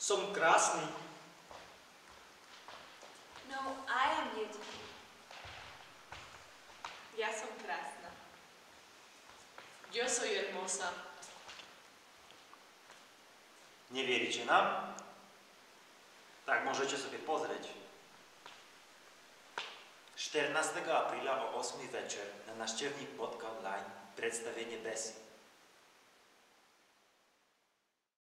Som krásny. No, I am beautiful. Ja som krásna. Yo soy hermosa. Nevierite nám? Tak môžete sobie pozrieť. 14. apríla o 8. večer na návštevník.online predstavenie Bessie.